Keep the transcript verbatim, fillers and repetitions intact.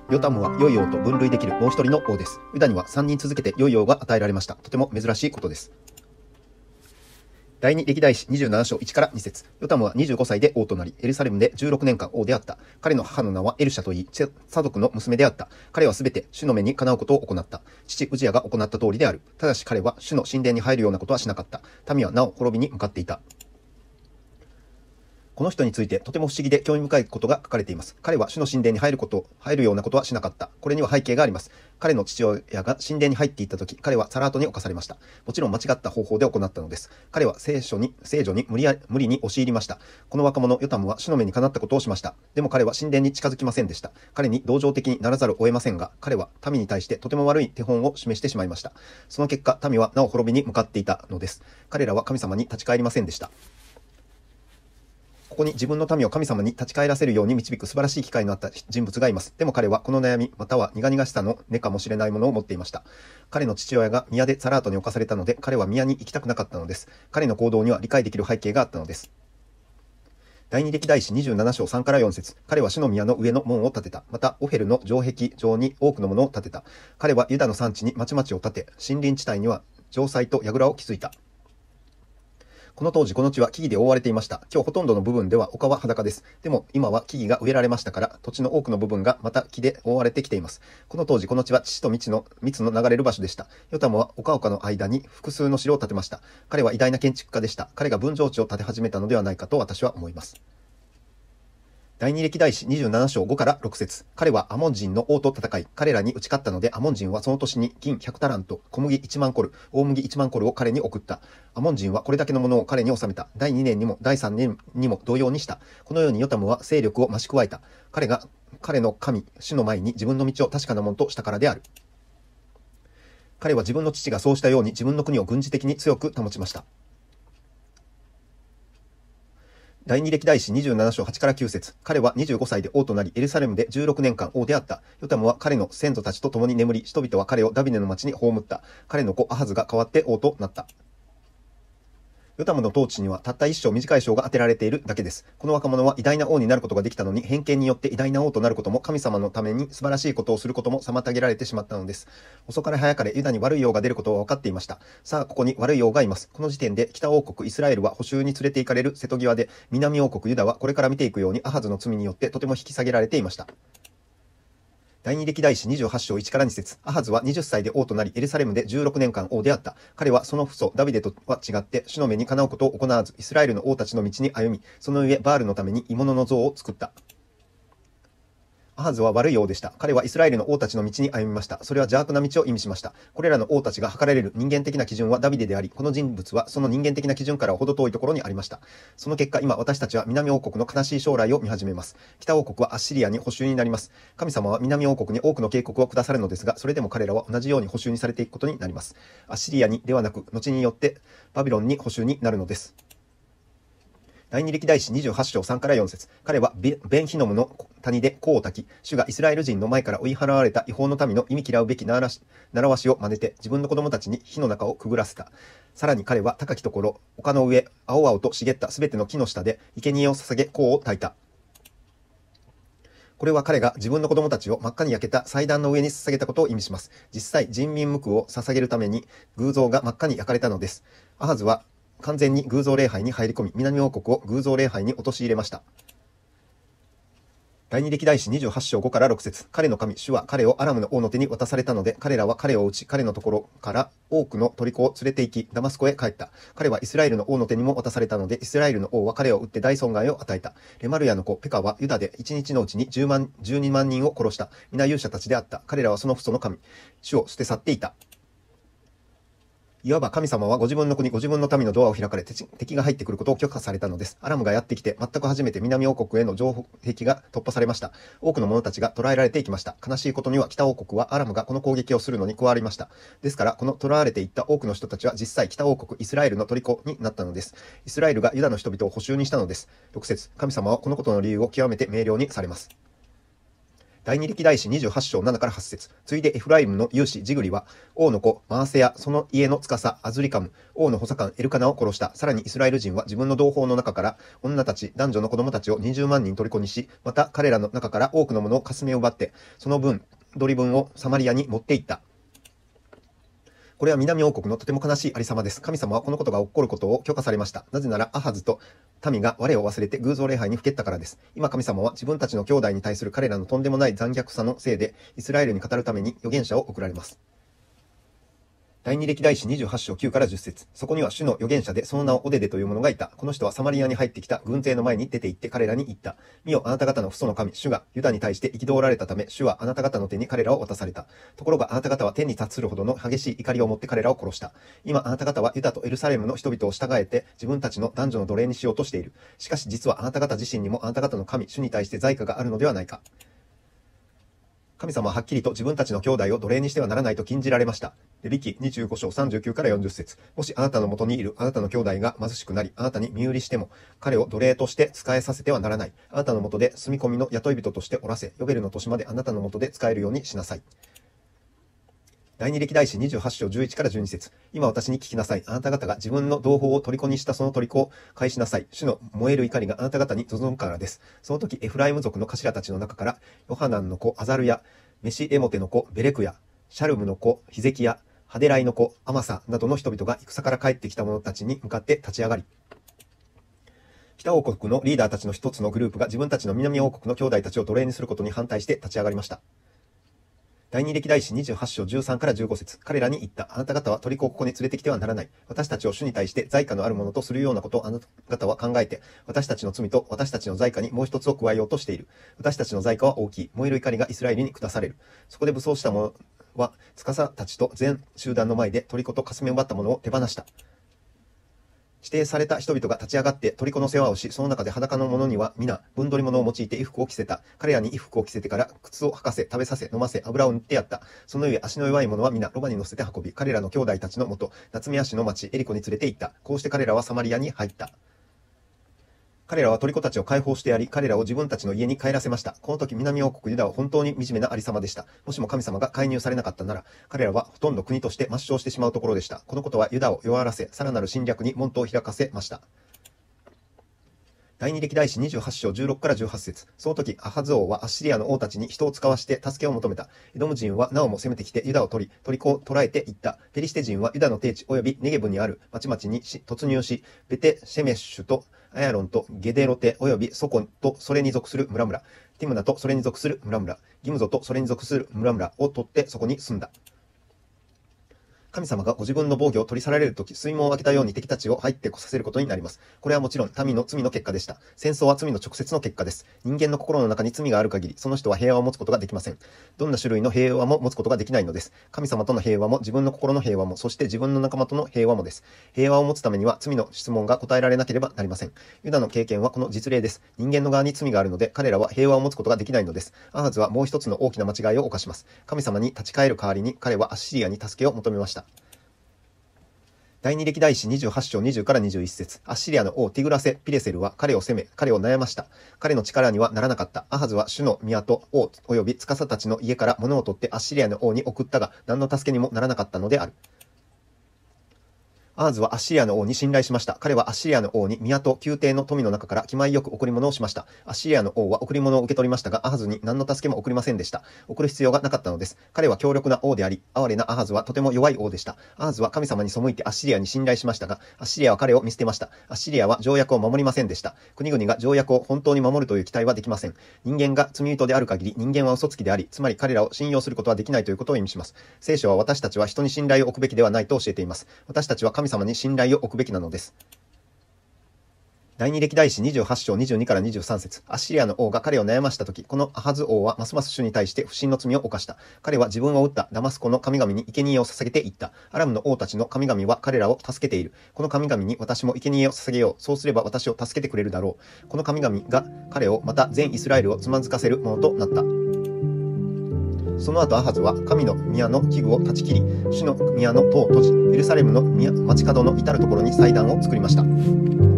ヨタムは良い王と分類できるもう一人の王です。ユダにはさんにん続けて良い王が与えられました。とても珍しいことです。第二歴代史にじゅうなな章いちからに節。ヨタムはにじゅうごさいで王となり、エルサレムでじゅうろくねんかん王であった。彼の母の名はエルシャといい、サドクの娘であった。彼はすべて主の目にかなうことを行った。父ウジヤが行った通りである。ただし彼は主の神殿に入るようなことはしなかった。民はなお滅びに向かっていた。この人についてとても不思議で興味深いことが書かれています。彼は主の神殿に入ること、入るようなことはしなかった。これには背景があります。彼の父親が神殿に入っていったとき、彼はサラートに侵されました。もちろん間違った方法で行ったのです。彼は聖書に、聖女に無理や無理に押し入りました。この若者、ヨタムは主の目にかなったことをしました。でも彼は神殿に近づきませんでした。彼に同情的にならざるを得ませんが、彼は民に対してとても悪い手本を示してしまいました。その結果、民はなお滅びに向かっていたのです。彼らは神様に立ち返りませんでした。ここに自分の民を神様に立ち返らせるように導く素晴らしい機会のあった人物がいます。でも彼はこの悩み、または苦々しさの根かもしれないものを持っていました。彼の父親が宮でサラートに侵されたので、彼は宮に行きたくなかったのです。彼の行動には理解できる背景があったのです。第二歴代史にじゅうなな章さんからよん節。彼は主の宮の上の門を建てた。また、オフェルの城壁上に多くのものを建てた。彼はユダの産地に町々を建て、森林地帯には城塞と櫓を築いた。この当時この地は木々で覆われていました。今日ほとんどの部分では丘は裸です。でも今は木々が植えられましたから、土地の多くの部分がまた木で覆われてきています。この当時この地は血と蜜の蜜の流れる場所でした。ヨタムは丘々の間に複数の城を建てました。彼は偉大な建築家でした。彼が分譲地を建て始めたのではないかと私は思います。第二歴代史にじゅうなな章ごからろく節。彼はアモン人の王と戦い、彼らに打ち勝ったので、アモン人はその年に銀ひゃくタラント、小麦いちまんコル、大麦いちまんコルを彼に送った。アモン人はこれだけのものを彼に納めた。だいにねんにもだいさんねんにも同様にした。このようにヨタムは勢力を増し加えた。彼が彼の神、主の前に自分の道を確かなものとしたからである。彼は自分の父がそうしたように自分の国を軍事的に強く保ちました。第二歴代史にじゅうなな章はちからきゅう節。彼はにじゅうごさいで王となり、エルサレムでじゅうろくねんかん王であった。ヨタムは彼の先祖たちと共に眠り、人々は彼をダビデの町に葬った。彼の子アハズが代わって王となった。ヨタムの統治にはたった一章短い章が当てられているだけです。この若者は偉大な王になることができたのに、偏見によって偉大な王となることも神様のために素晴らしいことをすることも妨げられてしまったのです。遅かれ早かれユダに悪い王が出ることは分かっていました。さあ、ここに悪い王がいます。この時点で北王国イスラエルは捕囚に連れて行かれる瀬戸際で、南王国ユダはこれから見ていくようにアハズの罪によってとても引き下げられていました。第二歴代史にじゅうはち章いちからに節。アハズははたちで王となり、エルサレムでじゅうろくねんかん王であった。彼はその父祖ダビデとは違って、主の目にかなうことを行わず、イスラエルの王たちの道に歩み、その上バールのために鋳物の像を作った。アハズは悪い王でした。彼はイスラエルの王たちの道に歩みました。それは邪悪な道を意味しました。これらの王たちが測られる人間的な基準はダビデであり、この人物はその人間的な基準からほど遠いところにありました。その結果、今私たちは南王国の悲しい将来を見始めます。北王国はアッシリアに捕囚になります。神様は南王国に多くの警告を下さるのですが、それでも彼らは同じように捕囚にされていくことになります。アッシリアにではなく、後によってバビロンに捕囚になるのです。第二歴代史にじゅうはち章さんからよん節。彼はベンヒノムの谷で甲を焚き、主がイスラエル人の前から追い払われた違法の民の忌み嫌うべき習わしを真似て、自分の子供たちに火の中をくぐらせた。さらに彼は高きところ、丘の上、青々と茂ったすべての木の下で、生贄を捧げ、甲を焚いた。これは彼が自分の子供たちを真っ赤に焼けた祭壇の上に捧げたことを意味します。実際、人民無垢を捧げるために偶像が真っ赤に焼かれたのです。アハズは完全に偶像礼拝に入り込み、南王国を偶像礼拝に陥れました。第二歴代史にじゅうはち章ごからろく節。彼の神、主は彼をアラムの王の手に渡されたので、彼らは彼を撃ち、彼のところから多くの虜を連れて行き、ダマスコへ帰った。彼はイスラエルの王の手にも渡されたので、イスラエルの王は彼を撃って大損害を与えた。レマルヤの子、ペカはユダで一日のうちにじゅうまん、じゅうにまん人を殺した。皆勇者たちであった。彼らはその父祖の神、主を捨て去っていた。いわば神様はご自分の国、ご自分の民のドアを開かれ、敵が入ってくることを許可されたのです。アラムがやってきて、全く初めて南王国への城壁が突破されました。多くの者たちが捕らえられていきました。悲しいことには北王国はアラムがこの攻撃をするのに加わりました。ですから、この捕らわれていった多くの人たちは実際北王国イスラエルの虜になったのです。イスラエルがユダの人々を捕囚にしたのです。ろく節。神様はこのことの理由を極めて明瞭にされます。 第二歴代史にじゅうはち章ななからはち節。ついでエフライムの勇士ジグリは、王の子マーセやその家の司アズリカム、王の補佐官エルカナを殺した。さらにイスラエル人は自分の同胞の中から女たち、男女の子供たちをにじゅうまん人虜にし、また彼らの中から多くのものをかすめ奪って、その分、取り分をサマリアに持っていった。これは南王国のとても悲しいありさまです。神様はこのことが起こることを許可されました。なぜならアハズと民が我を忘れて偶像礼拝にふけったからです。今神様は自分たちの兄弟に対する彼らのとんでもない残虐さのせいでイスラエルに語るために預言者を送られます。第二歴代史にじゅうはち章きゅうからじゅっ節。そこには主の預言者でその名をオデデという者がいた。この人はサマリアに入ってきた軍勢の前に出て行って彼らに言った。見よ、あなた方の父祖の神、主がユダに対して憤られたため、主はあなた方の手に彼らを渡された。ところがあなた方は天に達するほどの激しい怒りを持って彼らを殺した。今あなた方はユダとエルサレムの人々を従えて自分たちの男女の奴隷にしようとしている。しかし実はあなた方自身にもあなた方の神、主に対して罪過があるのではないか。神様ははっきりと自分たちの兄弟を奴隷にしてはならないと禁じられました。レビ記にじゅうご章さんじゅうきゅうからよんじゅっ節。もしあなたのもとにいるあなたの兄弟が貧しくなり、あなたに身売りしても、彼を奴隷として仕えさせてはならない。あなたのもとで住み込みの雇い人としておらせ、ヨベルの年まであなたのもとで使えるようにしなさい。第二歴代史にじゅうはち章じゅういちからじゅうに節。今私に聞きなさい。あなた方が自分の同胞を虜にしたその虜を返しなさい。主の燃える怒りがあなた方に望むからです。その時エフライム族の頭たちの中から、ヨハナンの子アザルヤ、メシエモテの子ベレクヤ、シャルムの子ヒゼキヤ、ハデライの子アマサなどの人々が戦から帰ってきた者たちに向かって立ち上がり、北王国のリーダーたちの一つのグループが自分たちの南王国の兄弟たちを奴隷にすることに反対して立ち上がりました。第二歴代史にじゅうはち章じゅうさんからじゅうご節。彼らに言った。あなた方は虜をここに連れてきてはならない。私たちを主に対して罪過のあるものとするようなことをあなた方は考えて、私たちの罪と私たちの罪過にもう一つを加えようとしている。私たちの罪過は大きい。燃える怒りがイスラエルに下される。そこで武装した者は、司たちと全集団の前で虜とかすめ奪ったものを手放した。指定された人々が立ち上がって虜の世話をし、その中で裸の者には皆分取り物を用いて衣服を着せた。彼らに衣服を着せてから靴を履かせ、食べさせ、飲ませ、油を塗ってやった。その上足の弱い者は皆ロバに乗せて運び、彼らの兄弟たちのもと、夏目足の町エリコに連れて行った。こうして彼らはサマリアに入った。彼らは虜たちを解放してやり、彼らを自分たちの家に帰らせました。この時南王国ユダは本当に惨めなありさまでした。もしも神様が介入されなかったなら、彼らはほとんど国として抹消してしまうところでした。このことはユダを弱らせ、さらなる侵略に門戸を開かせました。第二歴代史にじゅうはち章じゅうろくからじゅうはち節。その時、アハズ王はアッシリアの王たちに人を使わして助けを求めた。エドム人はなおも攻めてきてユダを取り、虜を捕らえていった。ペリシテ人はユダの低地及びネゲブにある町々に突入し、ベテシェメッシュとアヤロンとゲデロテ及びソコンとそれに属する村々、ティムナとそれに属する村々、ギムゾとそれに属する村々を取ってそこに住んだ。神様がご自分の防御を取り去られるとき、水門を開けたように敵たちを入ってこさせることになります。これはもちろん民の罪の結果でした。戦争は罪の直接の結果です。人間の心の中に罪がある限り、その人は平和を持つことができません。どんな種類の平和も持つことができないのです。神様との平和も、自分の心の平和も、そして自分の仲間との平和もです。平和を持つためには罪の質問が答えられなければなりません。ユダの経験はこの実例です。人間の側に罪があるので、彼らは平和を持つことができないのです。アハズはもう一つの大きな間違いを犯します。神様に立ち返る代わりに、彼はアッシリアに助けを求めました。第二歴代史にじゅうはち章にじゅうからにじゅういち節。アッシリアの王ティグラセ・ピレセルは彼を責め、彼を悩ました。彼の力にはならなかった。アハズは主の宮と王及び司たちの家から物を取ってアッシリアの王に送ったが、何の助けにもならなかったのである。アハズはアッシリアの王に信頼しました。彼はアッシリアの王に宮と宮廷の富の中から気前よく贈り物をしました。アッシリアの王は贈り物を受け取りましたが、アハズに何の助けも送りませんでした。送る必要がなかったのです。彼は強力な王であり、哀れなアハズはとても弱い王でした。アハズは神様に背いてアッシリアに信頼しましたが、アッシリアは彼を見捨てました。アッシリアは条約を守りませんでした。国々が条約を本当に守るという期待はできません。人間が罪人である限り、人間は嘘つきであり、つまり彼らを信用することはできないということを意味します。聖書は私たちは人に信頼を置くべきではないと教えています。私たちは神様に信頼を置くべきなのです。第二歴代史にじゅうはち章にじゅうにからにじゅうさん節。アッシリアの王が彼を悩ましたとき、このアハズ王はますます主に対して不信の罪を犯した。彼は自分を撃ったダマスコの神々に生贄を捧げていった。アラムの王たちの神々は彼らを助けている。この神々に私も生贄を捧げよう。そうすれば私を助けてくれるだろう。この神々が彼をまた全イスラエルをつまずかせるものとなった。その後アハズは神の宮の器具を断ち切り、主の宮の戸を閉じ、エルサレムの宮町角の至るところに祭壇を作りました。